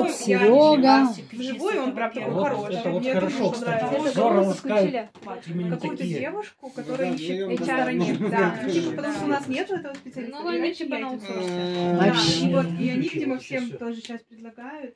вот Серега. Вживую он прям такой хороший. Это вот Мне хорошо, тоже кстати. понравилось. Здорово ласкают именно Какую-то такие. девушку, которая ищет HR. Да, типа, потому что у нас нету этого специалиста. Ну, они типа на аутсорсе. Да, и вот, и они, видимо, всем тоже сейчас предлагают.